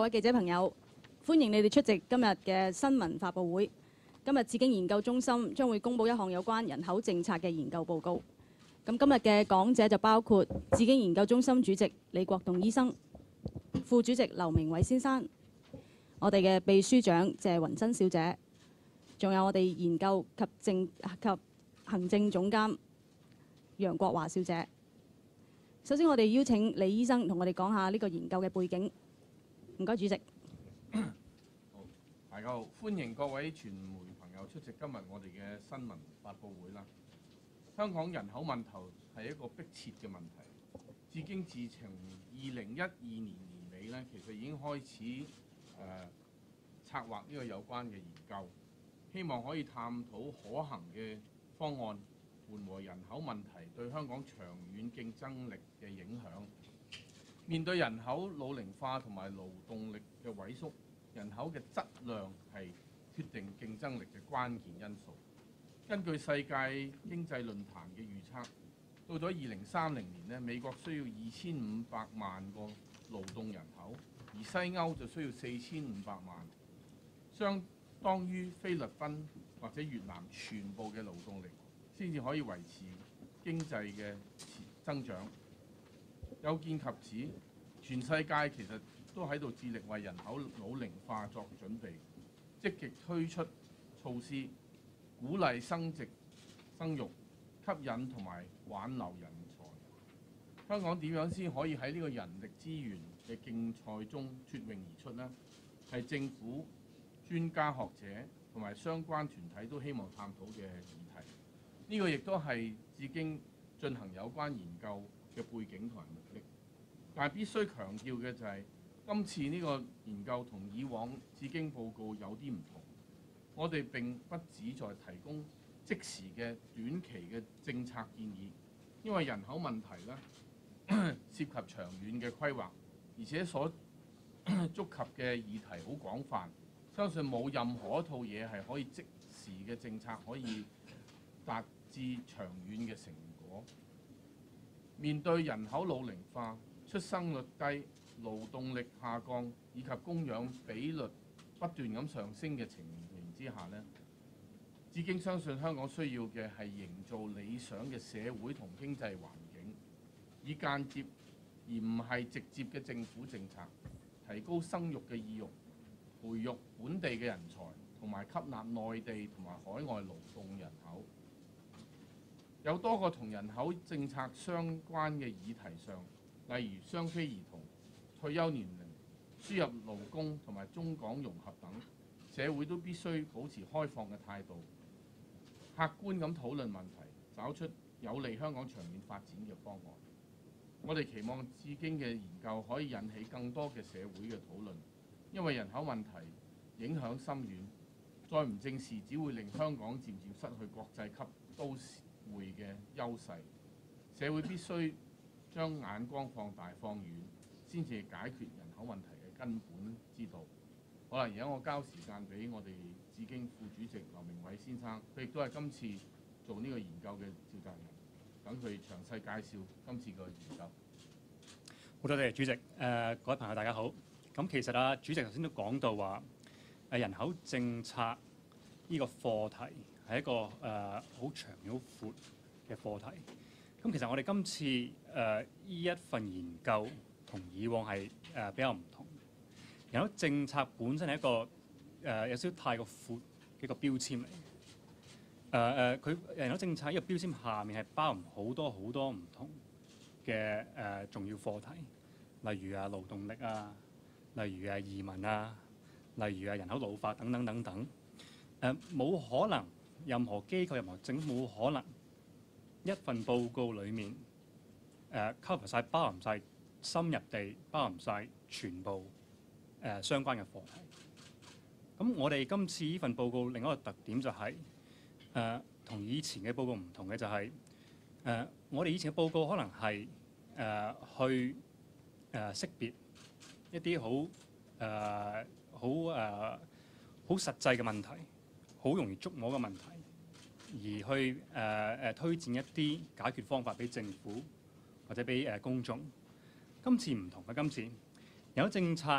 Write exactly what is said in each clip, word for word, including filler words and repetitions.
各位記者朋友，歡迎你哋出席今日嘅新聞發佈會。今日智經研究中心將會公布一項有關人口政策嘅研究報告。咁今日嘅講者就包括智經研究中心主席李國棟醫生、副主席劉明偉先生，我哋嘅秘書長謝雲珍小姐，仲有我哋研究及政及行政總監楊國華小姐。首先，我哋邀請李醫生同我哋講下呢個研究嘅背景。唔該，主席。 好，大家好，歡迎各位傳媒朋友出席今日我哋嘅新聞發佈會啦。香港人口問題係一個迫切嘅問題。智經自從二零一二年年尾咧，其實已經開始誒、呃、策劃呢個有關嘅研究，希望可以探討可行嘅方案，緩和人口問題對香港長遠競爭力嘅影響。面對人口老齡化同埋勞動力嘅萎縮，人口嘅質量係決定競爭力嘅關鍵因素。根據世界經濟論壇嘅預測，到咗二零三零年咧，美國需要二千五百萬個勞動人口，而西歐就需要四千五百萬，相當於菲律賓或者越南全部嘅勞動力，先至可以維持經濟嘅增長。有見及此，全世界其實都喺度致力為人口老齡化作準備，積極推出措施，鼓勵生殖生育，吸引同埋挽留人才。香港點樣先可以喺呢個人力資源嘅競賽中脫穎而出呢？係政府、專家學者同埋相關團體都希望探討嘅議題。呢、這個亦都係智經進行有關研究嘅背景同埋目的，但係必須強調嘅就係、是、今次呢個研究同以往智經報告有啲唔同。我哋並不旨在提供即時嘅短期嘅政策建議，因為人口問題咧涉及長遠嘅規劃，而且所觸及嘅議題好廣泛，相信冇任何一套嘢係可以即時嘅政策可以達至長遠嘅成果。面對人口老齡化、出生率低、勞動力下降以及供養比率不斷咁上升嘅情形之下呢，智經相信香港需要嘅係營造理想嘅社會同經濟環境，以間接而唔係直接嘅政府政策，提高生育嘅意欲，培育本地嘅人才，同埋吸納內地同埋海外勞動人口。有多個同人口政策相關嘅議題上，例如雙非兒童、退休年齡、輸入勞工同埋中港融合等，社會都必須保持開放嘅態度，客觀咁討論問題，找出有利香港長遠發展嘅方案。我哋期望智經嘅研究可以引起更多嘅社會嘅討論，因為人口問題影響深遠，再唔正視只會令香港漸漸失去國際級都市會嘅優勢。社會必須將眼光放大放遠，先至解決人口問題嘅根本之道。好啦，而家我交時間俾我哋智經副主席劉明偉先生，佢亦都係今次做呢個研究嘅召集人，等佢詳細介紹今次個研究。 好多謝主席。誒、呃，各位朋友大家好。咁其實啊，主席頭先都講到話，誒人口政策呢個課題係一個誒好、呃、長好闊嘅課題。咁其實我哋今次誒呢、呃、一份研究同以往係誒、呃、比較唔同。人口政策本身係一個誒、呃、有少少太過闊嘅一個標籤嚟。誒、呃、誒，佢人口政策呢個標籤下面係包含好多好多唔同嘅誒、呃、重要課題，例如啊勞動力啊，例如啊移民啊，例如啊人口老化等等等等。誒、呃、冇可能任何機構、任何政府冇可能一份報告裡面誒 cover 晒、包含晒、深入地包含晒全部誒、呃、相關嘅課題。咁我哋今次呢份報告另一個特點就係誒同以前嘅報告唔同嘅就係、是、誒、呃、我哋以前嘅報告可能係誒、呃、去誒、呃、識別一啲好誒好誒好實際嘅問題，好容易觸摸嘅問題，而去誒誒、呃、推薦一啲解決方法俾政府或者俾誒公眾。今次唔同嘅，今次有政策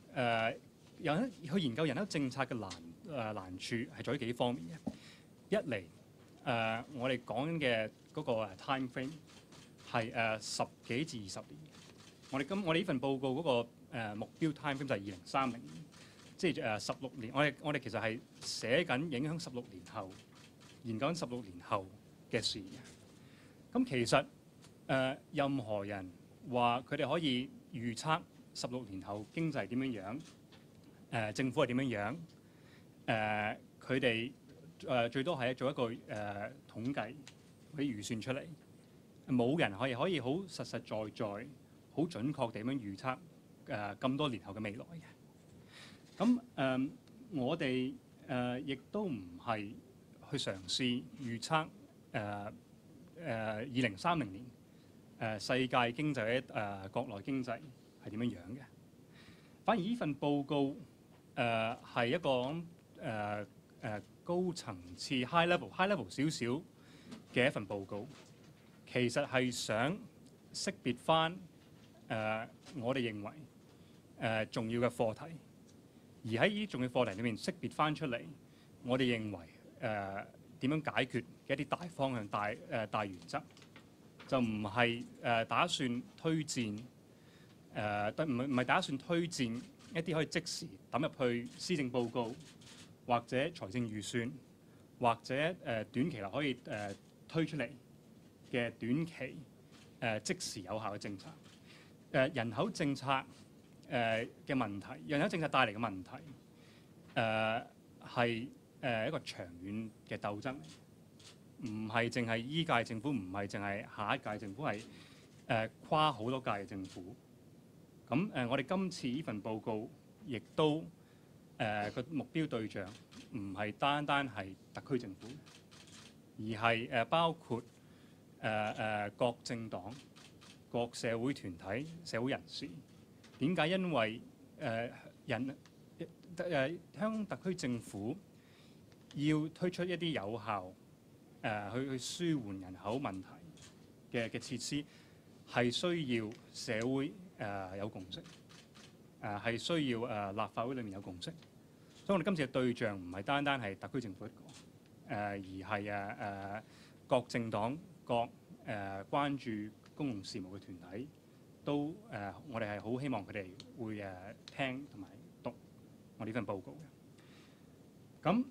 誒人去研究人口政策嘅難誒、呃、難處係在於幾方面嘅。一嚟誒、呃，我哋講緊嘅嗰個 time frame 係誒、呃、十幾至二十年。我哋今我哋呢份報告嗰、那個、呃、目標 time frame 就係二零三零年，即係誒十六年。我哋我哋其實係寫緊影響十六年後，研究緊十六年後嘅事嘅。咁其實誒、呃、任何人話佢哋可以預測十六年後經濟係點樣樣，誒、呃、政府係點樣樣，誒佢哋誒最多係做一個誒、呃、統計或者預算出嚟，冇人可以可以好實實在在、好準確地咁樣預測誒咁多年後嘅未來嘅。咁誒、呃、我哋誒亦都唔係去嘗試預測誒誒二零三零年誒、呃、世界經濟咧誒、呃、國內經濟係點樣樣嘅。反而呢份報告誒係、呃、一個誒誒、呃呃、高層次 high level high level 少少嘅一份報告，其實係想識別翻誒、呃、我哋認為誒、呃、重要嘅課題，而喺呢啲重要課題裏面識別翻出嚟，我哋認為誒點樣解決嘅一啲大方向、大誒、呃、大原則，就唔係誒打算推薦。誒唔係唔係打算推薦一啲可以即時抌入去施政報告或者財政預算，或者誒、呃、短期內可以誒、呃、推出嚟嘅短期誒、呃、即時有效嘅政策。誒、呃、人口政策誒嘅問題，人口政策帶嚟嘅問題誒係誒一個長遠嘅鬥爭，唔係淨係依屆政府，唔係淨係下一屆政府，係誒、呃、跨好多屆嘅政府。咁誒、呃，我哋今次呢份報告亦都誒個、呃、目標對象唔係單單係特區政府，而係誒、呃、包括誒誒、呃呃、各政黨、各社會團體、社會人士。點解？因為誒、呃、人誒、呃、香港特區政府要推出一啲有效誒、呃、去去舒緩人口問題嘅嘅設施，係需要社會。誒、呃、有共識，誒、呃、係需要誒、呃、立法會裏面有共識，所以我哋今次嘅對象唔係單單係特區政府一個，誒、呃、而係誒誒各政黨、各誒、呃、關注公共事務嘅團體都誒、呃，我哋係好希望佢哋會誒、呃、聽同埋讀我哋呢份報告嘅。咁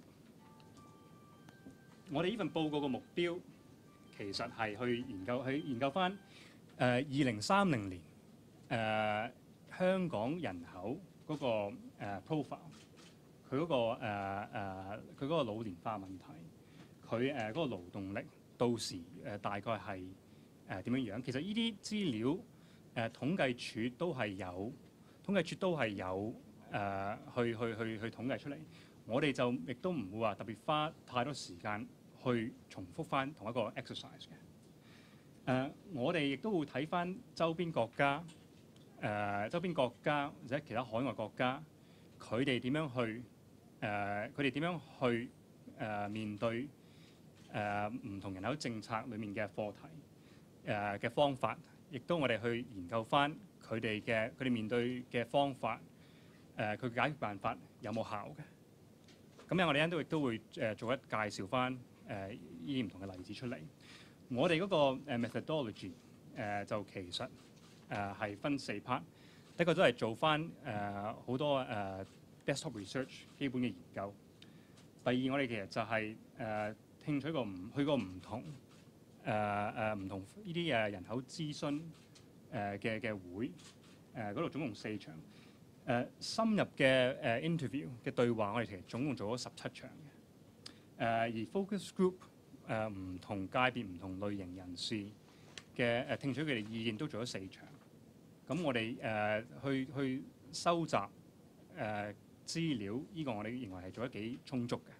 我哋呢份報告嘅目標其實係去研究去研究返誒二零三零年。誒、呃、香港人口嗰、那個、呃、profile，佢嗰、那個誒誒佢嗰個老年化問題，佢誒嗰個勞動力到時誒、呃、大概係誒點樣樣？其實呢啲資料誒、呃、統計處都係有，統計處都係有誒、呃、去去去去統計出嚟。我哋就亦都唔會話特別花太多時間去重複翻同一個 exercise 嘅。誒、呃、我哋亦都會睇翻周邊國家。誒、呃、周邊國家或者其他海外國家，佢哋點樣去誒？佢哋點樣去誒、呃、面對誒唔、呃、同人口政策裡面嘅課題誒嘅、呃、方法，亦都我哋去研究翻佢哋嘅佢哋面對嘅方法誒，佢、呃、解決辦法有冇效嘅？咁樣我哋都亦都會誒做一介紹翻誒呢啲唔同嘅例子出嚟。我哋嗰個 methodology 誒、呃、就其實。誒係、呃、分四 part， 第一個都係做翻誒好多誒、呃、desktop research 基本嘅研究。第二，我哋其實就係、是、誒、呃、聽取過唔去過唔同誒誒唔同呢啲誒人口諮詢誒嘅嘅會，誒嗰度總共四場誒、呃、深入嘅誒、呃、interview 嘅對話，我哋其實總共做咗十七場嘅。誒、呃、而 focus group 誒、呃、唔同界別、唔同類型人士嘅誒、呃、聽取佢哋意見都做咗四場。咁我哋誒、呃、去去收集誒、呃、資料，呢、這個我哋認為係做得幾充足嘅。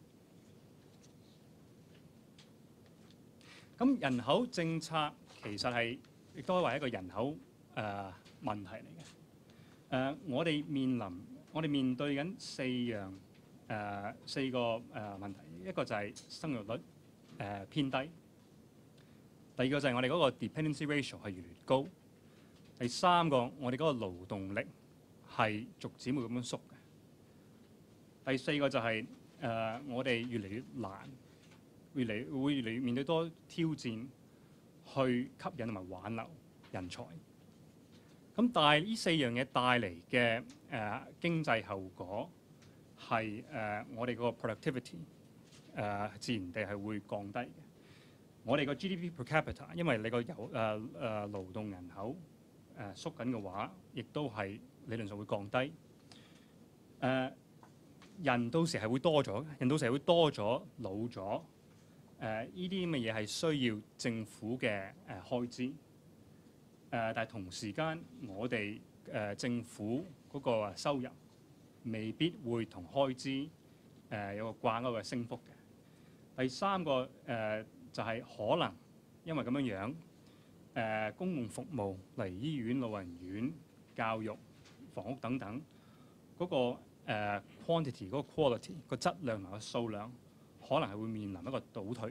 咁人口政策其實係亦都係一個人口誒、呃、問題嚟嘅。誒、呃，我哋面臨我哋面對緊四樣誒、呃、四個誒、呃、問題，一個就係生育率誒、呃、偏低，第二個就係我哋嗰個 dependency ratio 係越嚟越高。第三個，我哋嗰個勞動力係逐漸會咁樣縮嘅。第四個就係、是、誒、呃、我哋越嚟越難，越嚟會越嚟越面對多挑戰，去吸引同埋挽留人才。咁但係呢四樣嘢帶嚟嘅誒經濟後果係誒、呃、我哋個 productivity 誒、呃、自然地係會降低嘅。我哋個 G D P per capita， 因為你個有誒誒勞動人口誒、呃、縮緊嘅話，亦都係理論上會降低。誒、呃、人到時係會多咗，人到時係會多咗老咗。誒呢啲咁嘅嘢係需要政府嘅誒、呃、開支。誒、呃，但係同時間，我哋誒、呃、政府嗰個收入未必會同開支誒、呃、有個掛鈎嘅升幅嘅。第三個誒、呃、就係、是、可能因為咁樣樣誒、呃、公共服務，例如醫院、老人院、教育、房屋等等嗰、那個誒、呃、quantity 嗰個 quality 個質量同個數量，可能係會面臨一個倒退嘅。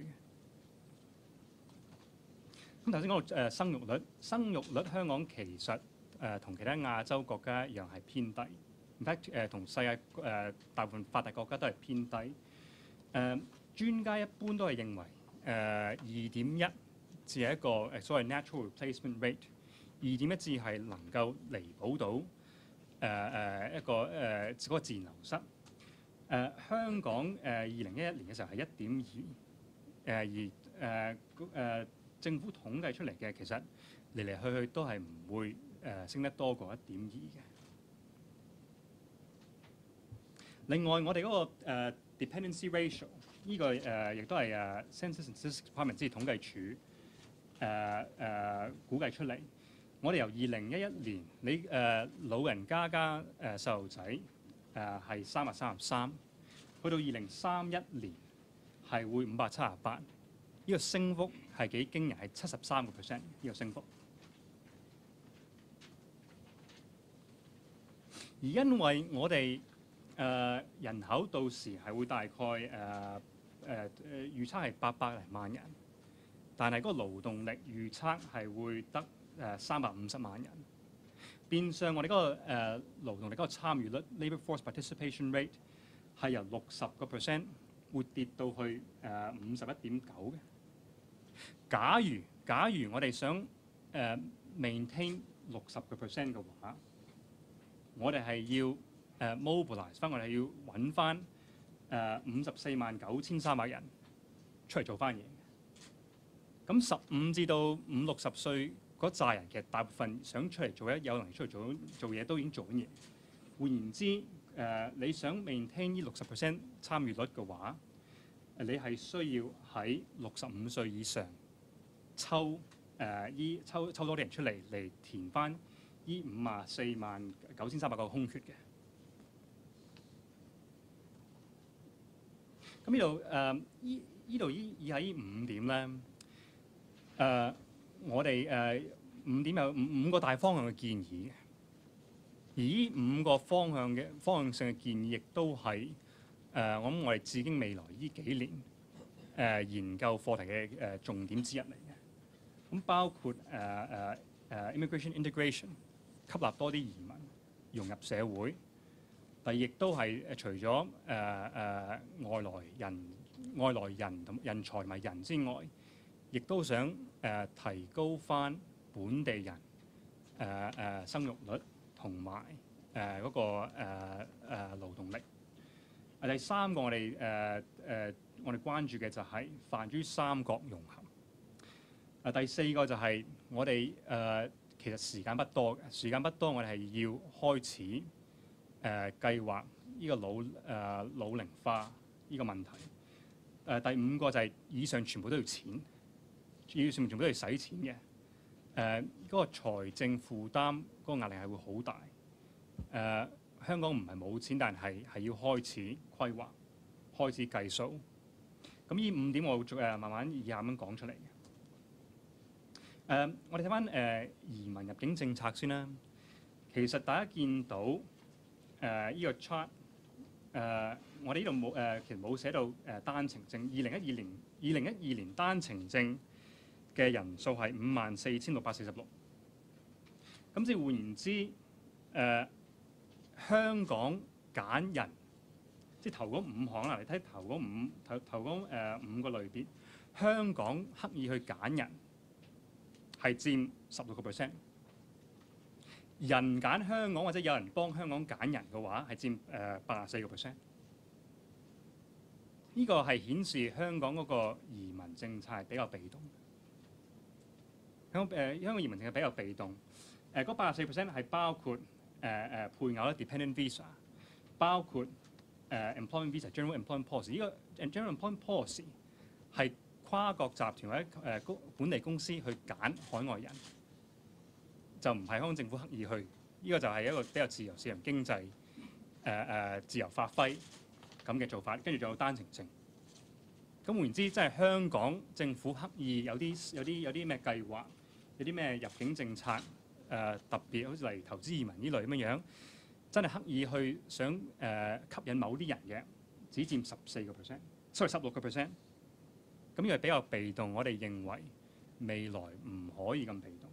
咁頭先講到誒生育率，生育率香港其實誒同、呃、其他亞洲國家一樣係偏低，唔睇誒同世界誒、呃、大部分發達國家都係偏低。誒、呃、專家一般都係認為誒二點一至係一個誒所謂 natural replacement rate， 二點一至係能夠彌補到誒誒、呃、一個誒嗰、呃那個自然流失。誒、呃、香港誒二零一一年嘅時候係一點二，誒而誒誒。呃政府統計出嚟嘅其實嚟嚟去去都係唔會誒、呃、升得多過一點二嘅。另外，我哋嗰、那個、呃、dependency ratio 呢、這個誒亦、呃、都係誒 Census and Statistics Department 即係統計處誒誒、呃呃、估計出嚟。我哋由二零一一年你誒、呃、老人家加誒細路仔誒係三百三十三，去到二零三一年係會五百七十八。呢個升幅係幾驚人，係七十三個 percent 呢個升幅。而因為我哋誒、呃、人口到時係會大概誒誒誒預測係八百零萬人，但係嗰個勞動力預測係會得誒三百五十萬人。變相我哋嗰、那個誒、呃、勞動力嗰個參與率 （labour force participation rate） 係由六十個 percent 會跌到去誒五十一點九嘅。假如假如我哋想誒、uh, maintain 六十個 percent 嘅話，我哋係要誒、uh, mobilize 翻，我哋係要揾翻誒五十四萬九千三百人出嚟做翻嘢。咁十五至到五六十歲嗰扎人，其實大部分想出嚟做嘢，有能力出嚟做做嘢都已經做緊嘢。換言之，誒、uh, 你想 maintain 呢六十 percent 參與率嘅話，誒你係需要喺六十五歲以上。抽誒依、呃、抽抽多啲人出嚟嚟填翻依五啊四萬九千三百個空缺嘅。咁呢度誒依依度依以下依五點咧，誒、呃、我哋誒、呃、五點有五五個大方向嘅建議嘅，而依五個方向嘅方向性嘅建議，亦都係誒、呃、我諗我哋至今未來依幾年誒、呃、研究課題嘅誒、呃、重點之一嚟。咁包括誒誒誒 immigration integration， 吸納多啲移民融入社會。但係亦都係誒除咗誒誒外來人、外來人同人才同埋人之外，亦都想誒、呃、提高翻本地人誒誒、呃呃、生育率同埋誒嗰個誒誒、呃呃、勞動力。第三個我哋誒誒我哋關注嘅就係泛珠三角融合。啊，第四個就係我哋誒、呃、其實時間不多嘅，時間不多，我哋係要開始誒、呃、計劃呢個老誒、呃、老齡化呢個問題。誒、呃、第五個就係以上全部都要錢，以上全部都要使錢嘅。誒、呃、嗰、那個財政負擔嗰個壓力係會好大。誒、呃、香港唔係冇錢，但係係要開始規劃、開始計數。咁呢五點我會誒慢慢以下咁講出嚟嘅。誒、uh，我哋睇翻誒移民入境政策先啦。其實大家見到誒依、uh，個 chart，誒、uh，我哋呢度冇誒，其實冇寫到誒、uh，單程證。二零一二年，二零一二年單程證嘅人數係五萬四千六百四十六。咁即係換言之，誒、uh， 香港揀人，即係頭嗰五項啦，嚟睇頭嗰五頭頭嗰誒五個類別，香港刻意去揀人係佔十六個 percent。人揀香港或者有人幫香港揀人嘅話，係佔誒八十四個 percent。呢個係顯示香港嗰個移民政策係比較被動。香港誒香港移民政策比較被動。誒嗰八十四 percent 係包括誒誒、呃、配偶咧 dependent visa， 包括誒、呃、employment visa general employment policy。呢個 general employment policy 係跨國集團或者誒公、呃、本地公司去揀海外人。就唔係香港政府刻意去，呢、這個就係一個比較自由市場經濟，誒、呃、誒自由發揮咁嘅做法，跟住仲有單程證。咁換言之，即係香港政府刻意有啲有啲有啲咩計劃，有啲咩入境政策誒、呃、特別，好似例如投資移民呢類咁樣樣，真係刻意去想誒、呃、吸引某啲人嘅，只佔十四個 percent，sorry 十六個 percent。咁呢個比較被動，我哋認為未來唔可以咁被動。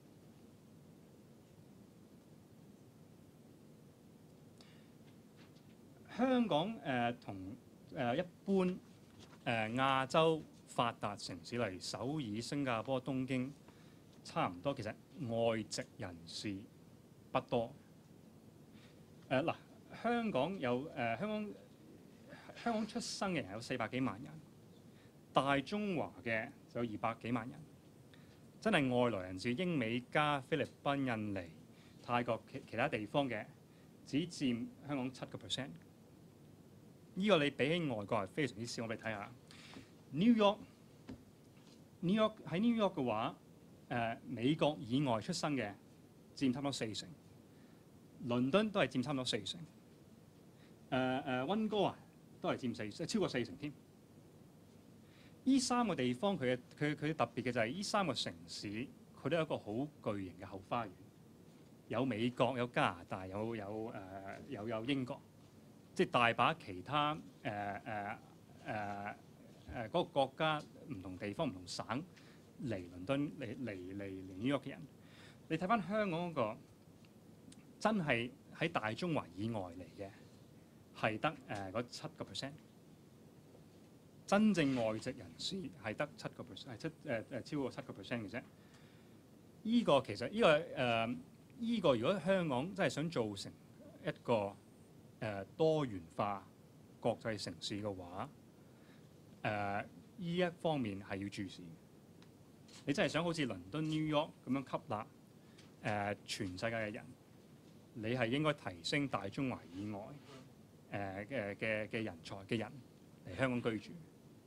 香港誒同誒一般誒、呃、亞洲發達城市，例如首爾、新加坡、東京，差唔多。其實外籍人士不多。誒、呃、嗱，香港有誒、呃、香港香港出生嘅人有四百幾萬人，大中華嘅就有二百幾萬人。真係外來人士，英美加菲律賓、印尼、泰國其其他地方嘅，只佔香港七個 percent。呢個你比起外國係非常之少，我哋睇下 New York，New York 喺 New York 嘅話，誒、呃、美國以外出生嘅佔差唔多四成，倫敦都係佔差唔多四成，誒、呃、誒溫哥華都係佔四超過四成添。呢三個地方佢嘅佢佢特別嘅就係呢三個城市，佢都有一個好巨型嘅後花園，有美國、有加拿大、有有誒、呃、有有英國。即係大把其他誒誒誒誒嗰個國家唔同地方唔同省嚟倫敦嚟嚟嚟嚟 New York 嘅人，你睇翻香港嗰個真係喺大中華以外嚟嘅係得誒嗰七個 percent， 真正外籍人士係得七個 percent， 係七誒誒超過七個 percent 嘅啫。依、這個其實呢、這個誒依、呃這個如果香港真係想造成一個誒、呃、多元化國際城市嘅話，誒、呃、呢一方面係要注視。你真係想好似倫敦、New York 咁樣吸納誒、呃、全世界嘅人，你係應該提升大中華以外誒嘅嘅嘅人才嘅人嚟香港居住。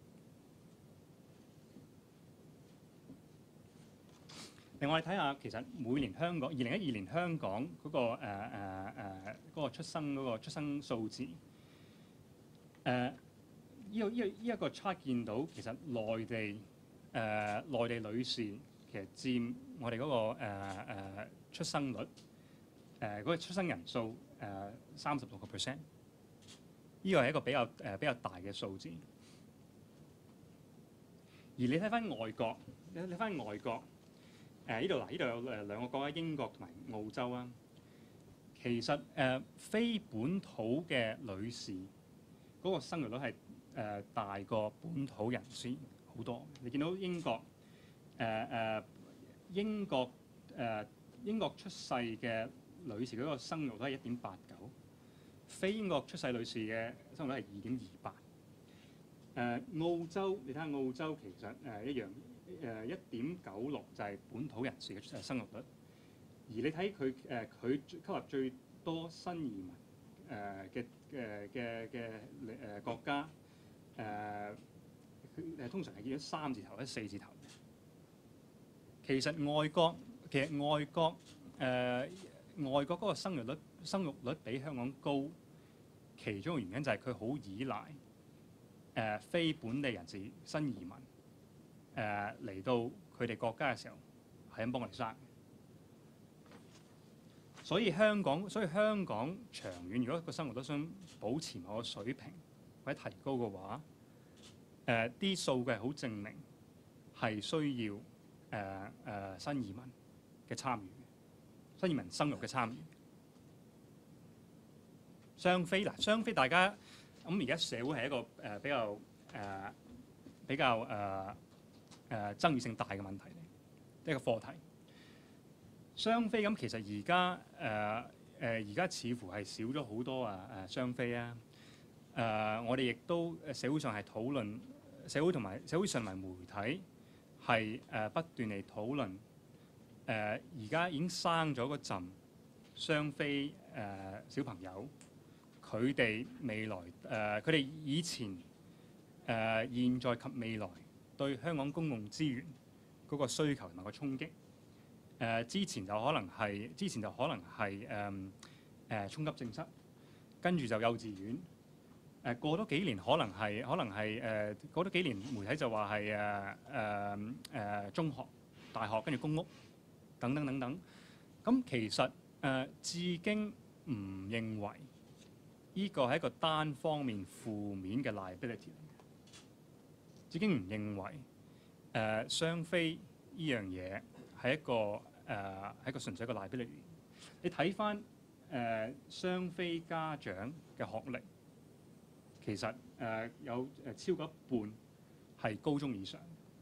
另外，我哋睇下其實每年香港二零一二年香港嗰、那個誒誒誒嗰個出生嗰、那個出生數字，誒、呃、呢、這個呢、這個呢一、這個 chart 見到其實內地誒、呃、內地女士其實佔我哋嗰、那個誒、呃、出生率誒嗰、呃那個出生人數誒三十六個 percent， 呢個係一個比較誒、呃、比較大嘅數字。而你睇翻外國，你睇翻外國。誒呢度嗱，呢度有誒兩個國家，英國同埋澳洲啊。其實誒、呃、非本土嘅女士嗰、那個生育率係誒、呃、大過本土人士好多。你見到英國誒誒、呃、英國誒、呃、英國出世嘅女士嗰個生育率係一點八九，非英國出世女士嘅生育率係二點二八。誒澳洲，你睇下澳洲其實誒、呃、一樣。誒一點九六就係本土人士嘅生育率，而你睇佢誒佢吸納最多新移民誒嘅嘅嘅嘅誒國家誒，佢、呃、通常係見咗三字頭或者四字頭嘅。其實外國其實外國誒、呃、外國嗰個生育率生育率比香港高，其中嘅原因就係佢好依賴誒、呃、非本地人士新移民。誒嚟、呃、到佢哋國家嘅時候，係咁幫我哋生。所以香港，所以香港長遠，如果個生活都想保持某個水平或者提高嘅話，誒啲數據係好證明係需要誒誒、呃呃、新移民嘅參與，新移民生育嘅參與。 雙非嗱，雙非大家咁而家社會係一個誒、呃、比較誒、呃、比較誒誒、呃呃、爭議性大嘅問題嚟，一個課題。雙非咁其實而家誒誒而家似乎係少咗好多啊誒雙非啊。誒、呃，我哋亦都社會上係討論，社會同埋社會上同埋媒體係誒、呃、不斷嚟討論。誒、呃，而家已經生咗嗰陣雙非誒、呃、小朋友，佢哋未來誒，佢、呃、哋以前誒、呃、現在及未來對香港公共資源嗰個需求同埋個衝擊。誒、呃，之前就可能係之前就可能係誒誒衝級正室，跟住就幼稚園。誒過多幾年可能係可能係誒、呃、過多幾年媒體就話係誒誒誒中學、大學跟住公屋等等等等。咁其實誒、呃、至今唔認為呢個係一個單方面負面嘅 liability 嚟嘅。至今唔認為誒、呃、雙非呢樣嘢係一個誒係、呃、一個純粹一個 liability。你睇翻誒雙非家長嘅學歷。其實誒、呃、有誒超過一半係高中以上，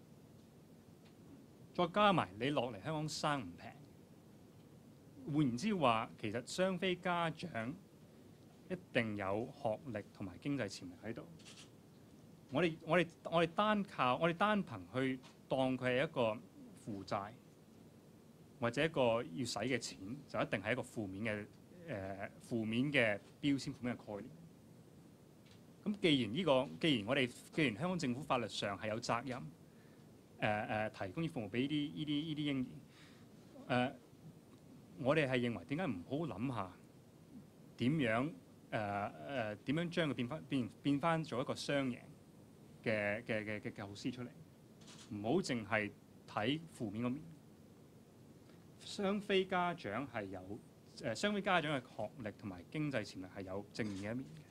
再加埋你落嚟香港生唔平。換言之話，其實雙非家長一定有學歷同埋經濟潛力喺度。我哋我哋我哋單靠我哋單憑去當佢係一個負債或者一個要使嘅錢，就一定係一個負面嘅誒、呃、負面嘅標籤、負面嘅概念。咁既然呢、這個，既然我哋，既然香港政府法律上係有責任，誒、呃、誒提供啲服務俾呢啲呢啲呢啲嬰兒，誒、呃、我哋係認為點解唔好諗下點樣誒誒點樣將佢變翻變變翻做一個雙贏嘅嘅嘅嘅構思出嚟，唔好淨係睇負面嗰面。雙非家長係有誒雙非家長嘅學歷同埋經濟潛力係有正面嘅一面嘅。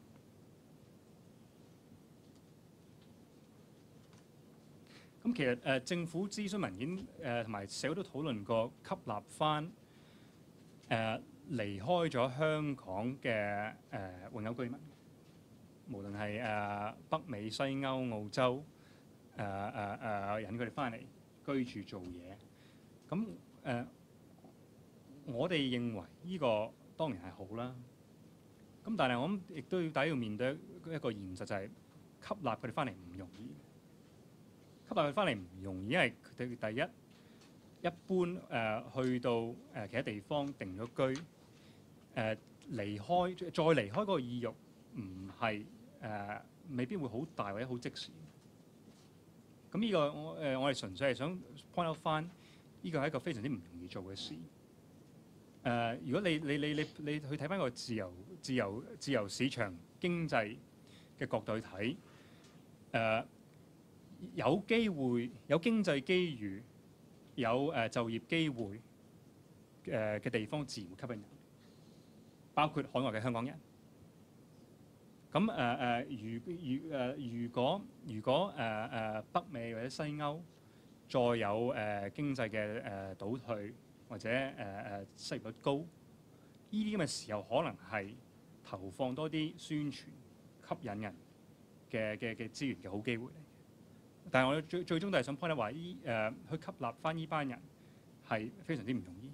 咁其實誒、呃、政府諮詢文件誒同埋社會都討論過吸納翻誒、呃、離開咗香港嘅誒、呃、永久居民，無論係誒、呃、北美、西歐、澳洲誒誒誒引佢哋翻嚟居住做嘢。咁誒、呃、我哋認為呢個當然係好啦。咁但係我諗亦都要大家要面對一個現實，就係吸納佢哋翻嚟唔容易。吸納佢翻嚟唔容易，因為佢哋第一一般誒、呃、去到誒、呃、其他地方定咗居，誒、呃、離開再離開嗰個意欲唔係誒未必會好大或者好即時。咁呢、這個我誒、呃、我哋純粹係想 point out 翻，呢個係一個非常之唔容易做嘅事。誒、呃，如果你你你你你去睇翻個自由自由自由市場經濟嘅角度去睇，誒、呃。有機會、有經濟機遇、有誒、呃、就業機會誒嘅、呃、地方，自然會吸引人，包括海外嘅香港人。咁誒誒，如如誒，如果如果誒誒、呃呃、北美或者西歐再有誒、呃、經濟嘅誒倒退，或者誒誒、呃、失業率高，呢啲咁嘅時候，可能係投放多啲宣傳、吸引人嘅嘅嘅資源嘅好機會嚟。但係我最最終都係想 point out 話，依誒去吸納翻呢班人係非常之唔容易。誒、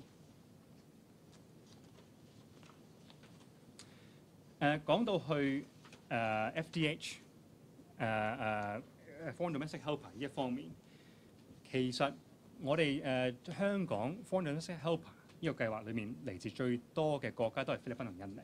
呃、講到去誒、呃、F D H 誒誒 Foreign Domestic Helper 呢一方面，其實我哋誒、呃、香港 Foreign Domestic Helper 呢個計劃裏面嚟自最多嘅國家都係菲律賓同印尼。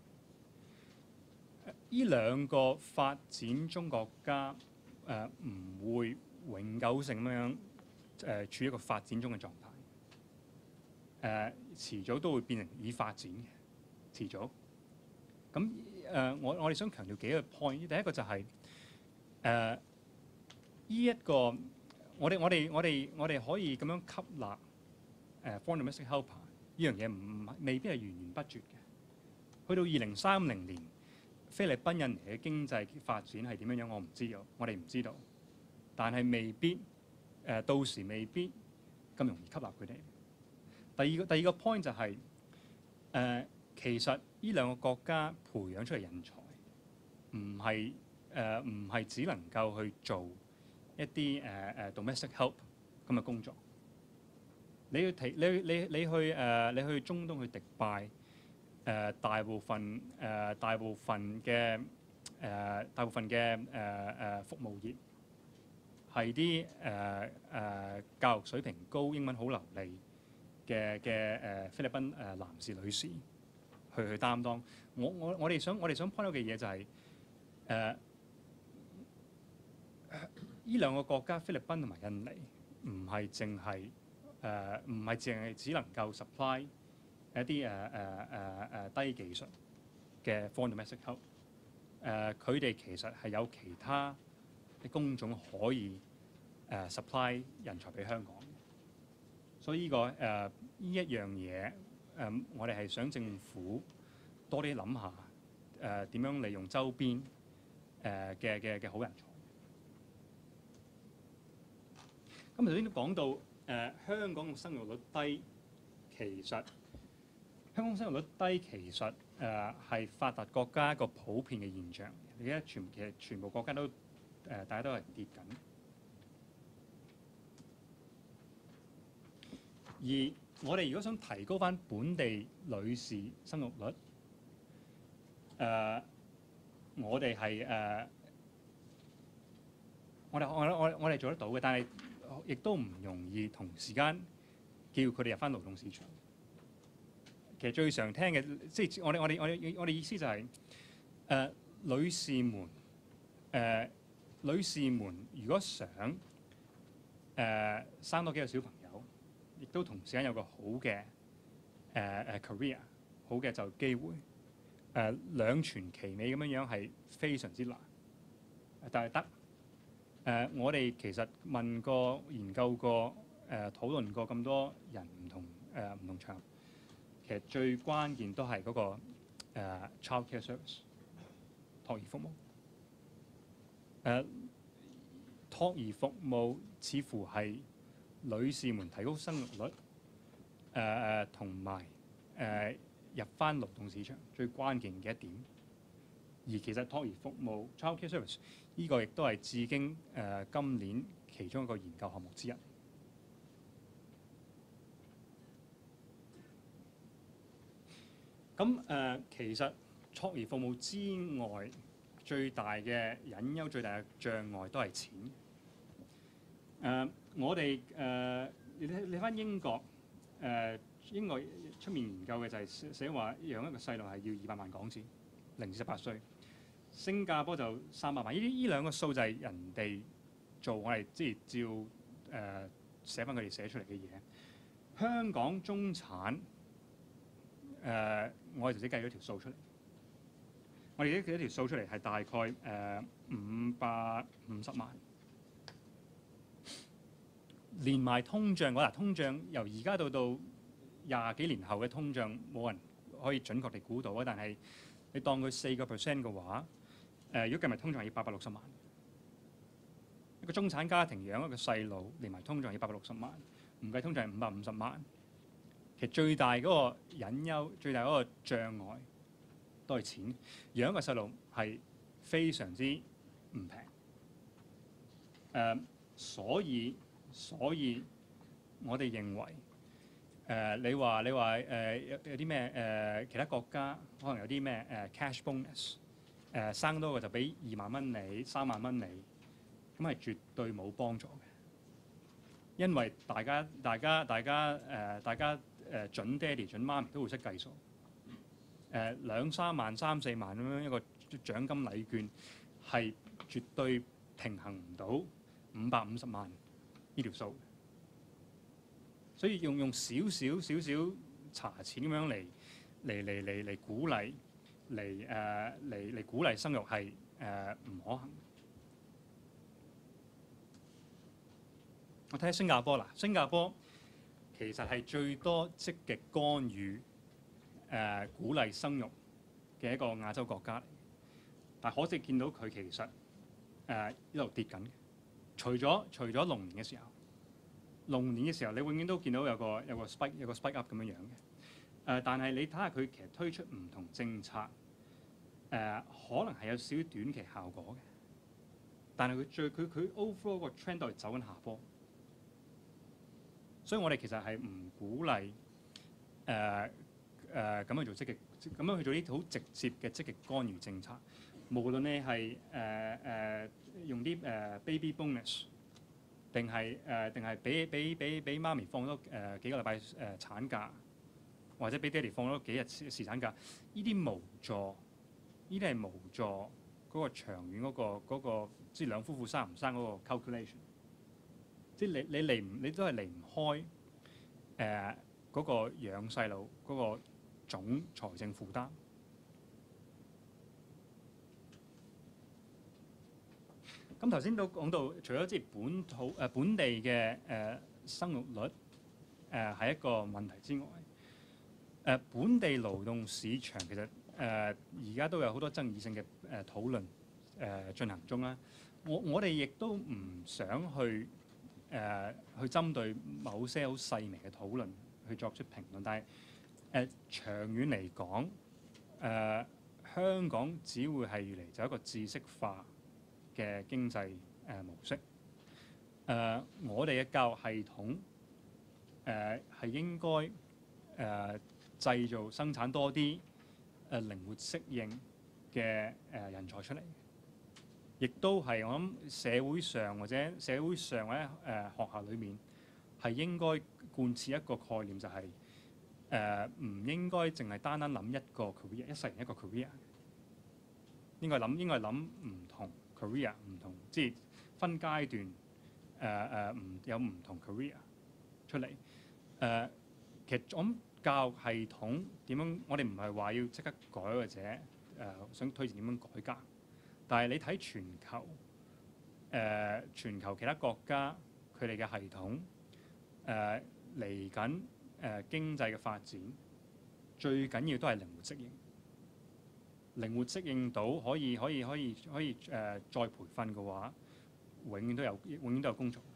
呢兩個發展中國家。誒唔、呃、會永久性咁樣誒處於一個發展中嘅狀態，誒、呃、遲早都會變成已發展嘅，遲早。咁誒、呃、我我哋想強調幾個 point，第一個就係誒呢一個我哋我哋我哋我哋可以咁樣吸納誒 foreign domestic helper 呢樣嘢，唔未必係源源不絕嘅。去到二零三零年。菲律賓、印尼嘅經濟發展係點樣樣？我唔知道，我哋唔知道。但係未必誒、呃，到時未必咁容易吸納佢哋。第二個第二個 point 就係、是、誒、呃， 其實呢兩個國家培養出嚟人才，唔係誒唔係只能夠去做一啲誒誒 domestic help 咁嘅工作。你要提你你你去誒、呃、你去中東去迪拜誒、呃、大部分誒、呃、大部分嘅誒、呃、大部分嘅誒誒服務業係啲誒誒教育水平高、英文好流利嘅嘅誒菲律賓誒男士女士去去擔當。我我我哋想我哋想 point out 嘅嘢就係誒呢兩個國家菲律賓同埋印尼唔係淨係。誒唔係淨係只能夠 supply 一啲誒誒誒誒低技術嘅 foreign domestic help，誒佢哋其實係有其他嘅工種可以誒、呃、supply 人才俾香港，所以呢、這個誒呢、呃、一樣嘢誒、呃，我哋係想政府多啲諗下誒點樣利用周邊誒嘅嘅嘅好人才。咁頭先都講到。誒、呃、香港嘅生育率低，其實香港生育率低其實誒係、呃、發達國家一個普遍嘅現象。而家全其實全部國家都誒、呃、大家都係跌緊。而我哋如果想提高返本地女士生育率，誒、呃、我哋係誒我哋我我我哋做得到嘅，但係。亦都唔容易同時間叫佢哋入翻勞動市場。其實最常聽嘅，即係我哋我哋我哋我哋意思就係、是、誒、呃、女士們誒、呃、女士們如果想誒、呃、生多幾個小朋友，亦都同時間有個好嘅誒誒 career， 好嘅就業機會，誒、呃、兩全其美咁樣樣係非常之難，但係得。誒、呃，我哋其實問過、研究過、誒、呃、討論過咁多人唔同誒唔、呃、同場合，其實最關鍵都係嗰、那個、呃、child care service 托兒服務。誒、呃、托兒服務似乎係女士們提高生育率誒誒同埋誒入翻勞動市場最關鍵嘅一點。而其實托兒服務 child care service 呢個亦都係智經誒、呃、今年其中一個研究項目之一。咁誒、呃、其實托兒服務之外，最大嘅隱憂、最大嘅障礙都係錢。誒、呃、我哋誒、呃、你睇你翻英國誒、呃、英國出面研究嘅就係寫寫話養一個細路係要二百萬港紙，零至十八歲。新加坡就三百萬，呢啲呢兩個數就係人哋做，我哋即係照誒、呃、寫翻佢哋寫出嚟嘅嘢。香港中產誒、呃，我哋直接計咗條數出嚟。我哋計咗條數出嚟係大概誒五百五十萬，連埋通脹嗰嗱，通脹由而家到到廿幾年後嘅通脹，冇人可以準確地估到啊。但係你當佢四個 percent 嘅話，誒、呃，如果計埋通脹要八百六十萬，一個中產家庭養一個細路，連埋通脹要八百六十萬，唔計通脹係五百五十萬。其實最大嗰個隱憂、最大嗰個障礙都係錢。養一個細路係非常之唔平。誒、呃，所以所以我哋認為誒、呃，你話你話誒、呃、有有啲咩誒其他國家可能有啲咩誒 cash bonus。誒、呃、生多個就俾二萬蚊你，三萬蚊你，咁係絕對冇幫助嘅。因為大家、大家、大家誒、呃、大家誒、呃、準爹哋、準媽咪都會識計數。誒、呃、兩三萬、三四萬咁樣一個獎金禮券，係絕對平衡唔到五百五十萬呢條數。所以用用少少少少茶錢咁樣嚟嚟嚟嚟嚟鼓勵。嚟誒嚟嚟鼓勵生育係誒唔可行。我睇下新加坡啦，新加坡其實係最多積極干預誒、呃、鼓勵生育嘅一個亞洲國家，但可惜見到佢其實誒一路跌緊。除咗除咗龍年嘅時候，龍年嘅時候你永遠都見到有個有個 spike 有個 spike up 咁樣樣嘅。 呃，但係你睇下佢其實推出唔同政策，誒、呃、可能係有少少短期效果嘅，但係佢最佢佢 overall 個 trend 都係走緊下坡，所以我哋其實係唔鼓勵誒誒咁樣做積極，咁樣去做啲好直接嘅積極干預政策。無論你係誒誒用啲誒、呃、baby bonus，定係誒定係俾俾俾俾媽咪放多誒、呃、幾個禮拜誒、呃、產假，或者俾爹哋放多幾日侍產假，呢啲無助，呢啲係無助嗰個長遠嗰、嗰個嗰、嗰個即係兩夫婦生唔生嗰個 calculation， 即係你你離唔你都係離唔開誒嗰、呃嗰個養細路嗰個總財政負擔。咁頭先都講到，除咗即係本土誒、呃、本地嘅誒、呃、生育率誒係、呃、一個問題之外，誒、呃、本地勞動市場其實誒而家都有好多爭議性嘅誒、呃、討論誒、呃、進行中啦。我我哋亦都唔想去誒、呃、去針對某些好細微嘅討論去作出評論，但係誒、呃、長遠嚟講，誒、呃、香港只會係越嚟就一個知識化嘅經濟誒、呃、模式，誒、呃、我哋嘅教育系統誒係、呃、應該誒、呃、製造生產多啲誒、呃、靈活適應嘅誒、呃、人才出嚟，亦都係我諗社會上或者社會上或者誒、呃、學校裏面係應該貫徹一個概念，就係誒唔應該淨係單單諗一個 career， 一世人一個 career， 應該諗應該諗唔同。career 唔同，即係分階段，誒誒唔有唔同 career 出嚟。誒、呃，其實我諗教育系統點樣，我哋唔係話要即刻改或者誒、呃、想推薦點樣改革，但係你睇全球誒、呃、全球其他國家佢哋嘅系統誒嚟緊誒經濟嘅發展，最緊要都係靈活適應。靈活適應到可以可以可以可以誒、呃、再培訓嘅話，永遠都有永遠都有工作。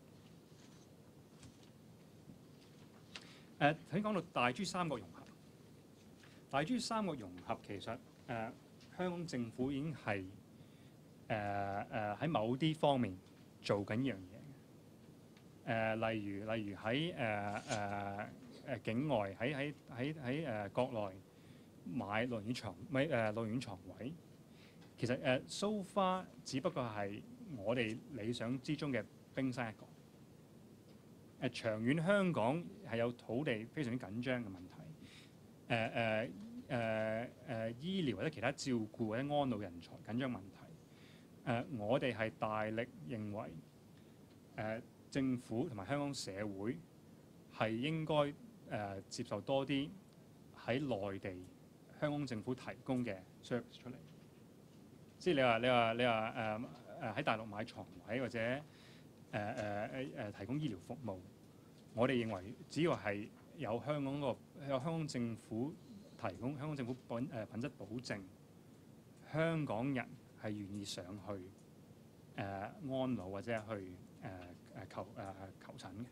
誒頭先講到大珠三角融合，大珠三角融合其實誒、呃、香港政府已經係誒誒喺某啲方面做緊呢樣嘢嘅。誒例如例如喺誒誒誒境外喺喺喺喺誒國內買老人院床，咪誒老人院床位，其實誒 so far 只不過係我哋理想之中嘅冰山一角。誒、呃、長遠香港係有土地非常之緊張嘅問題，誒誒誒誒醫療或者其他照顧或者安老人才緊張問題。誒、呃、我哋係大力認為誒、呃、政府同埋香港社會係應該誒、呃、接受多啲喺內地香港政府提供嘅 service 出嚟，即係你話你話你話誒誒喺大陸買床位或者誒誒誒誒提供醫療服務，我哋認為只要係有香港個有香港政府提供香港政府品誒、呃、品質保證，香港人係願意上去誒、呃、安老或者去誒誒、呃、求誒、呃、求診嘅。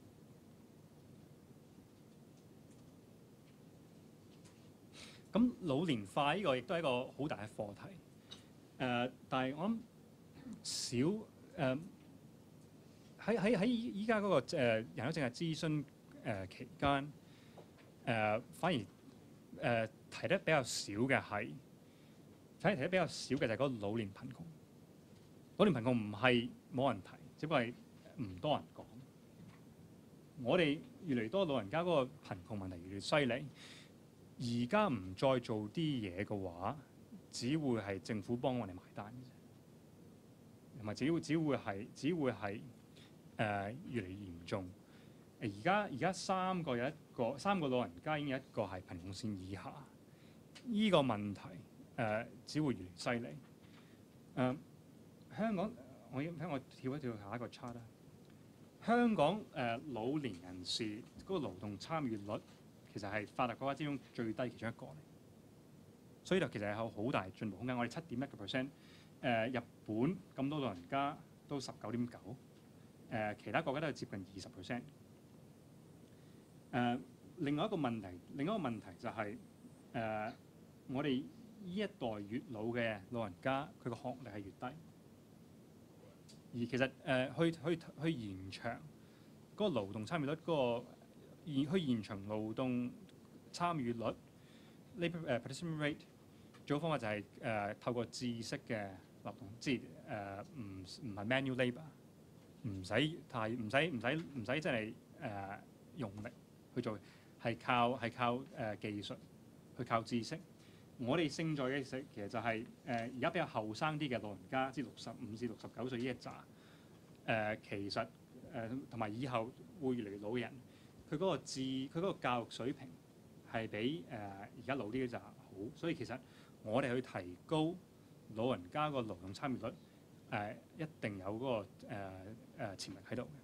咁老年化呢個亦都係一個好大嘅課題，誒、呃，但係我諗少誒喺喺喺依家嗰個誒人口政策諮詢誒期間，誒、呃、反而誒、呃、提得比較少嘅係，反而提得比較少嘅就係嗰個老年貧窮。老年貧窮唔係冇人提，只不過係唔多人講。我哋越嚟越多老人家嗰個貧窮問題越嚟越犀利。而家唔再做啲嘢嘅話，只會係政府幫我哋埋單嘅啫，同埋只會只會係只會係誒、呃、越嚟越嚴重。而家而家三個有一個三個老人家已經有一個係貧窮線以下，呢、這個問題誒、呃、只會越嚟越犀利。誒、呃、香港，我聽我跳一跳下一個 chart 啦。香港誒、呃、老年人士嗰個勞動參與率，其實係發達國家之中最低其中一個嚟，所以就其實係有好大進步空間。我哋七點一個 percent，誒日本咁多老人家都十九點九，誒其他國家都係接近二十 percent。誒另外一個問題，另外一個問題就係、是、誒、呃、我哋呢一代越老嘅老人家，佢個學歷係越低，而其實誒、呃、去去去延長嗰個勞動參與率嗰、那個延去延長勞動參與率 labour participation rate 最好方法就係、是、誒、呃、透過知識嘅流動，即係誒唔唔係 manual labour， 唔使太唔使唔使唔使真係誒用力去做，係靠係靠誒、呃、技術，去靠知識。我哋勝在嘅其實就係誒而家比較後生啲嘅老人家，即係六十五至六十九歲呢一紮誒，其實誒同埋以後會越嚟越老嘅人，佢嗰個智佢嗰個教育水平係比誒而家老啲嘅紮好，所以其實我哋去提高老人家個勞動參與率誒、呃，一定有嗰、那個誒誒、呃、潛力喺度嘅。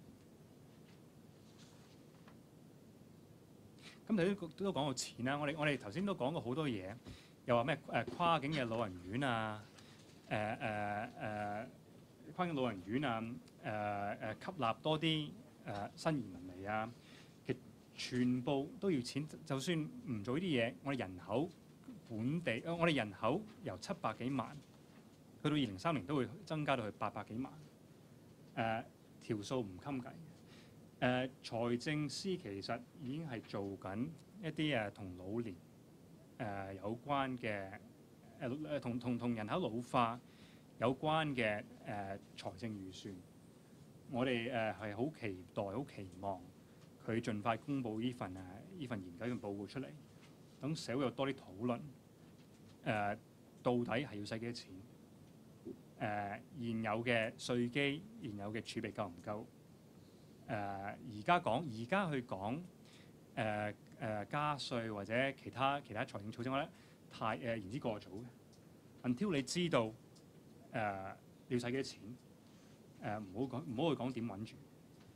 咁頭先都講到錢啦，我哋我哋頭先都講過好多嘢，又話咩誒跨境嘅老人院啊，誒誒誒跨境老人院啊，誒、呃、誒吸納多啲誒、呃、新移民嚟啊，其實全部都要錢。就算唔做呢啲嘢，我哋人口本地，我哋人口由七百幾萬去到二零三零都會增加到去八百幾萬，誒、呃、條數唔襟計。誒、呃、財政司其實已經係做緊一啲誒同老年誒、呃、有關嘅誒誒同同同人口老化有關嘅誒、呃、財政預算。我哋誒係好期待、好期望佢盡快公布呢份誒呢份研究嘅報告出嚟，等社會有多啲討論。誒、呃、到底係要使幾多錢？誒、呃、現有嘅稅基、現有嘅儲備夠唔夠？誒而家講，而家去講誒誒加稅或者其他其他財政措施，我覺得太誒言之過早嘅。until 你知道誒、呃、你要使幾多錢，誒唔好講唔好去講點揾住。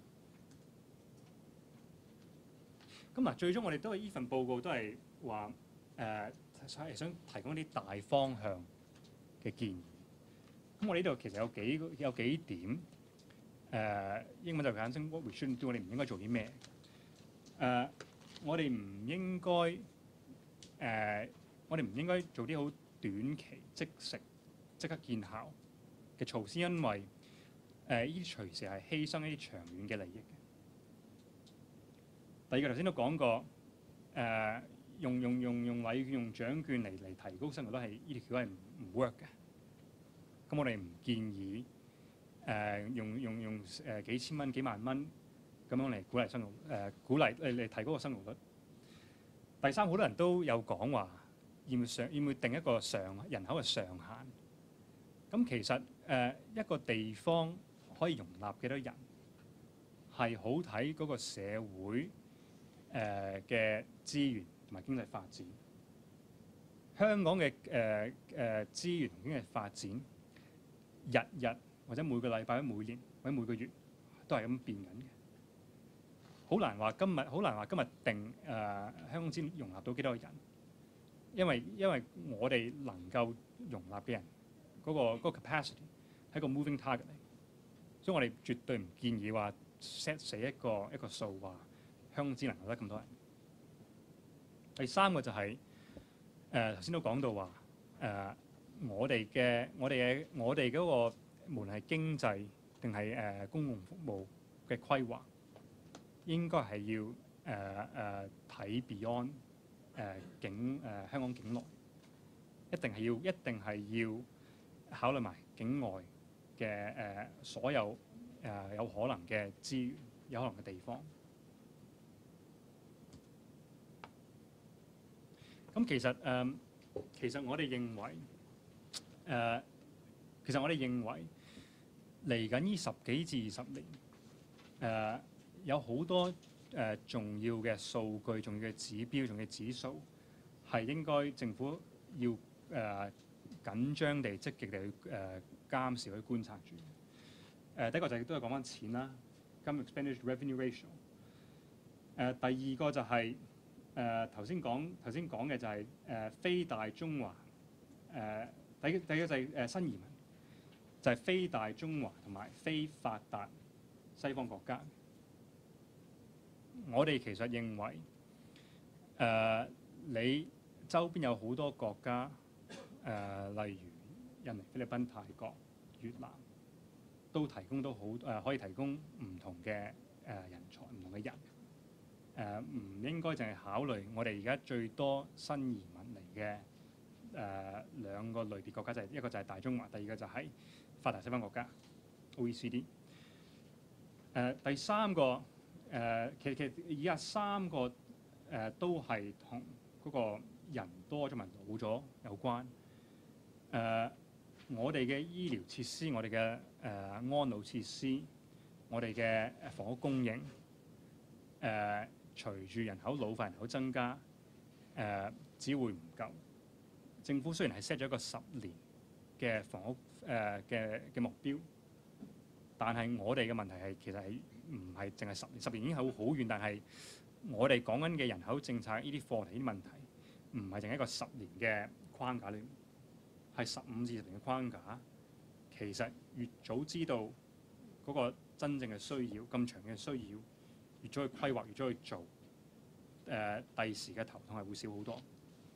咁嗱，最終我哋都係呢份報告都係話誒係想提供一啲大方向嘅建議。咁我哋呢度其實有幾個有幾點。誒、uh, 英文就簡稱 what we shouldn't do， 我哋唔應該做啲咩？誒、uh, 我哋唔應該誒，uh, 我哋唔應該做啲好短期即食即刻見效嘅措施，因為誒呢啲隨時係犧牲一啲長遠嘅利益嘅。第二個頭先都講過，誒、uh, 用用用用禮券、用獎券嚟嚟提高生育率係呢條橋係唔唔 work 嘅。咁我哋唔建議。誒、呃、用用用誒、呃、幾千蚊幾萬蚊咁樣嚟鼓勵生育誒、呃、鼓勵嚟嚟提高個生育率。第三，好多人都有講話要唔要上要唔要定一個上人口嘅上限。咁其實誒、呃、一個地方可以容納幾多人係好睇嗰個社會誒嘅資源同埋經濟發展。香港嘅誒誒資源同經濟發展日日或者每個禮拜、每年或者每個月都係咁變緊嘅，好難話今日好難話今日定誒、呃、香港先容納到幾多個人，因為因為我哋能夠容納嘅人嗰、嗰個嗰個 capacity 係個 moving target 嚟，所以我哋絕對唔建議話 set 死一個一個數話香港只能夠得咁多人。第三個就係誒頭先都講到話誒、呃、我哋嘅我哋嘅我哋嗰個。無論係經濟定係誒公共服務嘅規劃，應該係要誒誒睇 beyond 誒境誒香港境內，一定係要一定係要考慮埋境外嘅誒、呃、所有誒、呃、有可能嘅資源、有可能嘅地方。咁其實誒、呃，其實我哋認為誒、呃，其實我哋認為。嚟緊呢十幾至二十年，誒、呃、有好多誒、呃、重要嘅數據、重要嘅指標、重要嘅指數，係應該政府要誒、呃、緊張地、積極地去誒、呃、監視、去觀察住。誒、呃、第一個就係都係講翻錢啦 ，Government Expenditure Revenue Ratio。誒、呃、第二個就係誒頭先講頭先講嘅就係、是、誒、呃、非大中華。誒、呃、第第二個就係、是、誒、呃、新移民。就係非大中華同埋非發達西方國家。我哋其實認為， 誒，你周邊有好多國家，誒，例如印尼、菲律賓、泰國、越南，都提供到好誒，可以提供唔同嘅誒人才、唔同嘅人。誒，唔應該淨係考慮我哋而家最多新移民嚟嘅誒兩個類別國家，就係一個就係大中華，第二個就係發達西方國家 O E C D。誒，第三個誒，其實其實以下三個誒都係同嗰個人多咗、民老咗有關。誒，我哋嘅醫療設施、我哋嘅誒安老設施、我哋嘅房屋供應，誒隨住人口老化、人口增加，誒只會唔夠。政府雖然係 set 咗一個十年嘅房屋誒嘅嘅目標，但係我哋嘅問題係其實係唔係淨係十年，十年已經係好好遠，但係我哋講緊嘅人口政策呢啲課題、呢啲問題，唔係淨係一個十年嘅框架裏面，係十五至十年嘅框架。其實越早知道嗰個真正嘅需要，咁長嘅需要，越早去規劃，越早去做，誒第時嘅頭痛係會少好多。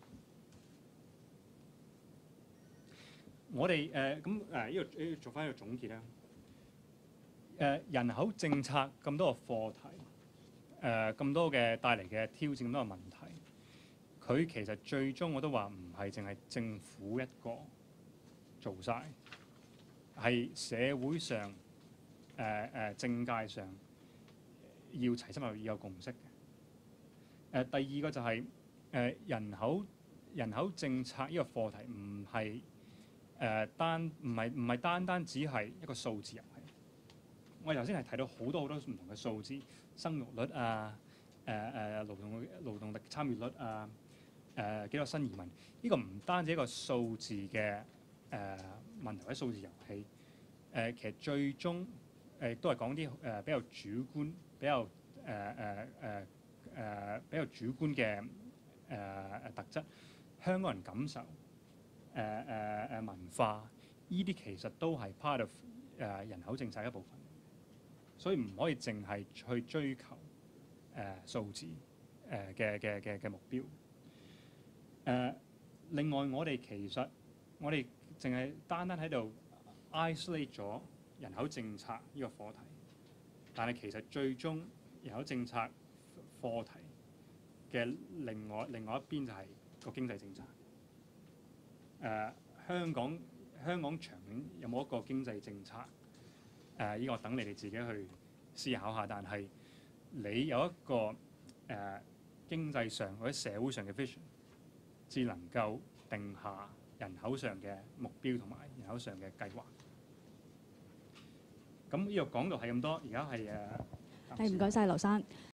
我哋誒咁誒呢個做翻一個總結啦。誒人口政策咁多個課題，誒咁多嘅帶嚟嘅挑戰，咁多個問題，佢其實最終我都話唔係淨係政府一個做晒，係社會上誒誒政界上要齊心合意有共識嘅。誒第二個就係誒人口人口政策呢個課題唔係誒單唔係唔係單單只係一個數字遊戲。我哋頭先係睇到好多好多唔同嘅數字，生育率啊，誒誒勞動勞動力參與率啊，誒幾多新移民？呢個唔單止一個數字嘅誒問題或者數字遊戲，誒其實最終誒都係講啲誒比較主觀、比較誒誒誒誒比較主觀嘅誒誒特質，香港人感受誒誒誒文化，呢啲其實都係 part of 誒人口政策一部分。所以唔可以淨係去追求誒數字誒嘅嘅嘅嘅目標。誒、呃、另外我哋其實我哋淨係單單喺度 isolate 咗人口政策呢個課題，但係其實最終人口政策課題嘅另外另外一邊就係個經濟政策。誒、呃、香港香港長遠有冇一個經濟政策？誒呢個等你哋自己去思考下，但係你有一個誒、呃、經濟上或者社會上嘅 vision，至能夠定下人口上嘅目標同埋人口上嘅計劃。咁呢個講到係咁多，而家係誒。 係唔該晒劉生。